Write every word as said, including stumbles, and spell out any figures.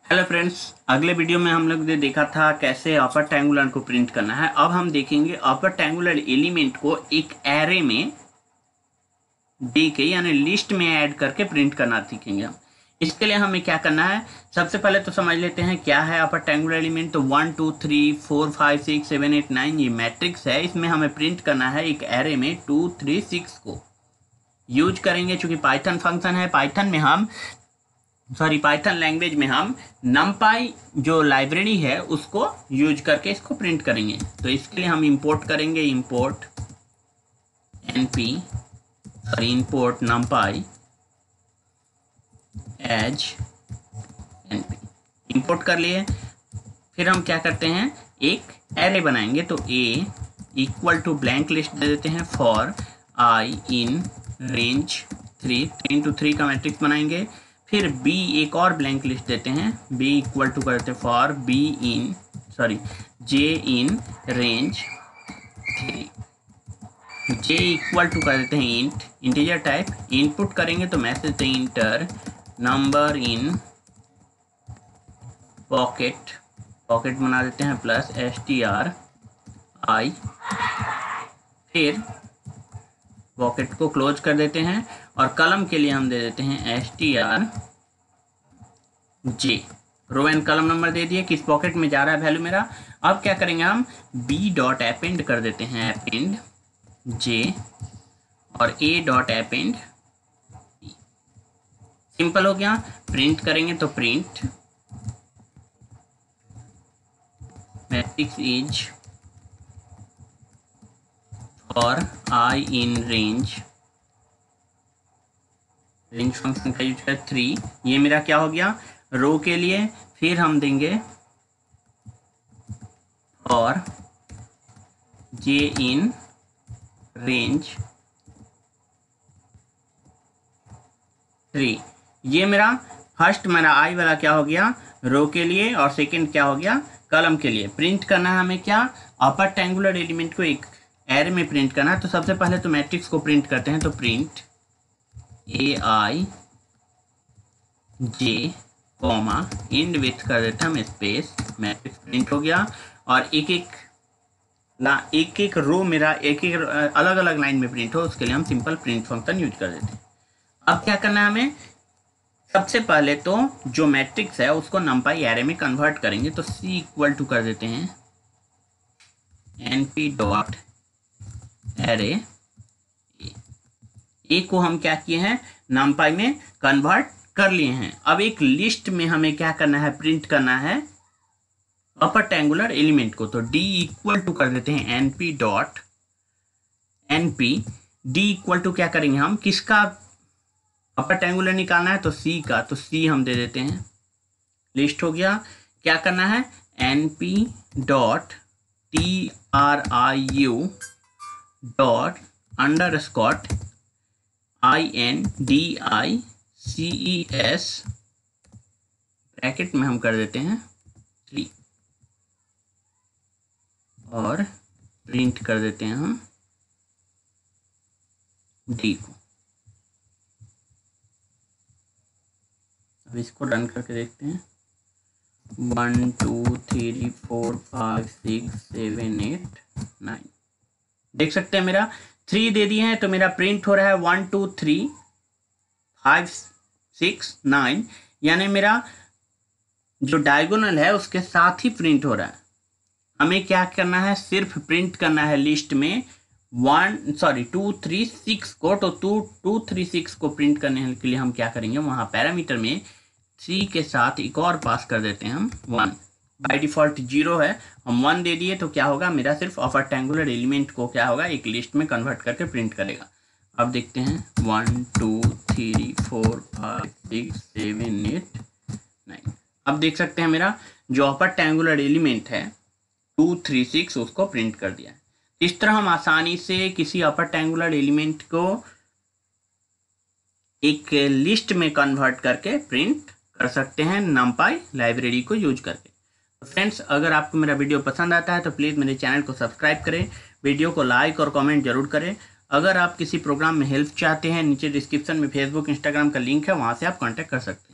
Hello friends, अगले video में हम लोग ने देखा था कैसे अपर ट्रायंगुलर को प्रिंट करना है। अब हम देखेंगे अपर ट्रायंगुलर एलिमेंट को एक एरे में दे के यानी लिस्ट में ऐड करके प्रिंट करना सीखेंगे हम। इसके लिए हमें क्या करना है, सबसे पहले तो समझ लेते हैं क्या है अपर ट्रायंगुलर एलिमेंट। तो one two three four five six seven eight nine ये मैट्रिक्स है। इसमें हमें प्रिंट करना है एक एरे में टू थ्री सिक्स को यूज करेंगे। चूंकि पाइथन फंक्शन है, पाइथन में हम सॉरी पाइथन लैंग्वेज में हम नमपाई जो लाइब्रेरी है उसको यूज करके इसको प्रिंट करेंगे। तो इसके लिए हम इंपोर्ट करेंगे import np sorry import numpy as np import कर लिए। फिर हम क्या करते हैं, एक एरे बनाएंगे। तो a equal to blank list दे देते हैं for i in range three three into three का मैट्रिक्स बनाएंगे। फिर b एक और ब्लैंक लिस्ट देते हैं, b इक्वल टू करते हैं for b in sorry j in range three, j equal to कर देते हैं इंट इंटीजर टाइप। इनपुट करेंगे तो मैसेज देते हैं enter number in pocket, pocket बना देते हैं plus S T R I. फिर पॉकेट को क्लोज कर देते हैं और कलम के लिए हम दे देते हैं S T R J. Row and column number दे दिए, किस पॉकेट में जा रहा है वैल्यू मेरा। अब क्या करेंगे हम, बी डॉट अपेंड कर देते हैं अपेंड जे और ए डॉट अपेंड। सिंपल हो गया। प्रिंट करेंगे तो प्रिंट मैट्रिक्स इज और I in range, range function का यूज कर थ्री। ये मेरा क्या हो गया रो के लिए। फिर हम देंगे और जे इन रेंज थ्री। ये मेरा फर्स्ट मेरा आई वाला क्या हो गया रो के लिए और सेकंड क्या हो गया कलम के लिए। प्रिंट करना है हमें क्या, अपर ट्रायंगुलर एलिमेंट को एक एरे में प्रिंट करना है। तो सबसे पहले तो मैट्रिक्स को प्रिंट करते हैं। तो print A I J comma end with कर देते हैं हम स्पेस, मैट्रिक्स प्रिंट हो गया। और एक एक ला एक एक रो मेरा एक एक अलग अलग लाइन में प्रिंट हो, उसके लिए हम सिंपल प्रिंट फंक्शन यूज कर देते हैं। अब क्या करना है हमें, सबसे पहले तो जो मैट्रिक्स है उसको नमपाई एरे में कन्वर्ट करेंगे। तो सी इक्वल टू कर देते हैं N P dot array A को हम क्या किए हैं नमपाई में कन्वर्ट कर लिए हैं। अब एक लिस्ट में हमें क्या करना है, प्रिंट करना है अपर ट्रायंगुलर एलिमेंट को। तो d इक्वल टू कर देते हैं np dot np। d equal to क्या करेंगे हम, किसका अपर ट्रायंगुलर निकालना है तो c का। तो c हम दे देते हैं, लिस्ट हो गया। क्या करना है np dot T R I U dot underscore I N D I C E S bracket में हम कर देते हैं थ्री और प्रिंट कर देते हैं हम डी को। अब इसको रन करके देखते हैं। One two three four five six seven eight nine, देख सकते हैं मेरा थ्री दे दिए हैं। तो मेरा प्रिंट हो रहा है one two three five six nine, यानी मेरा जो डायगोनल है उसके साथ ही प्रिंट हो रहा है। हमें क्या करना है, सिर्फ प्रिंट करना है लिस्ट में one sorry two three six को। तो टू टू थ्री सिक्स को प्रिंट करने के लिए हम क्या करेंगे, वहाँ पैरामीटर में थ्री के साथ एक और पास कर देते हैं हम वन। बाय डिफॉल्ट जीरो है, हम वन दे दिए तो क्या होगा, मेरा सिर्फ अपर ट्रायंगुलर एलिमेंट को क्या होगा एक लिस्ट में कन्वर्ट करके प्रिंट करेगा। अब देखते हैं one two three four five six seven eight nine. अब देख सकते हैं मेरा जो अपर ट्रायंगुलर एलिमेंट है टू थ्री सिक्स उसको प्रिंट कर दिया है। इस तरह हम आसानी से किसी अपर ट्रायंगुलर एलिमेंट को एक लिस्ट में कन्वर्ट करके प्रिंट कर सकते हैं नमपाई लाइब्रेरी को यूज करके। तो फ्रेंड्स, अगर आपको मेरा वीडियो पसंद आता है तो प्लीज़ मेरे चैनल को सब्सक्राइब करें, वीडियो को लाइक और कमेंट जरूर करें। अगर आप किसी प्रोग्राम में हेल्प चाहते हैं, नीचे डिस्क्रिप्शन में फेसबुक इंस्टाग्राम का लिंक है, वहाँ से आप कांटेक्ट कर सकते हैं।